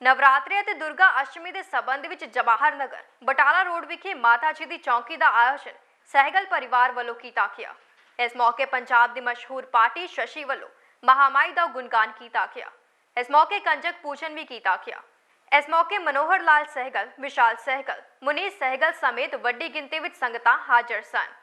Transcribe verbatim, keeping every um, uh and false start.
ਨਵਰਾਤਰੇ ਅਤੇ ਦੁਰਗਾ ਅਸ਼ਟਮੀ ਦੇ ਸਬੰਧ ਵਿੱਚ ਜਵਾਹਰ ਨਗਰ ਬਟਾਲਾ ਰੋਡ ਵਿਖੇ ਮਾਤਾ ਜੀ ਦੀ ਚੌਂਕੀ ਦਾ ਆਯੋਜਨ ਸਹਿਗਲ ਪਰਿਵਾਰ ਵੱਲੋਂ ਕੀਤਾ ਗਿਆ। ਇਸ ਮੌਕੇ ਪੰਜਾਬ ਦੀ ਮਸ਼ਹੂਰ ਪਾਰਟੀ ਸ਼ਸ਼ੀ ਵੱਲੋਂ ਮਹਾਮਾਈ ਦਾ ਗੁਣਗਾਨ ਕੀਤਾ ਗਿਆ। ਇਸ ਮੌਕੇ ਕੰਜਕ ਪੂਜਨ ਵੀ ਕੀਤਾ ਗਿਆ। ਇਸ ਮੌਕੇ ਮਨੋਹਰ ਲਾਲ ਸਹਿਗਲ, ਵਿਸ਼ਾਲ ਸਹਿਗਲ, ਮੁਨੀਸ਼ ਸਹਿਗਲ ਸਮੇਤ ਵੱਡੀ ਗਿਣਤੀ ਵਿੱਚ ਸੰਗਤਾਂ ਹਾਜ਼ਰ ਸਨ।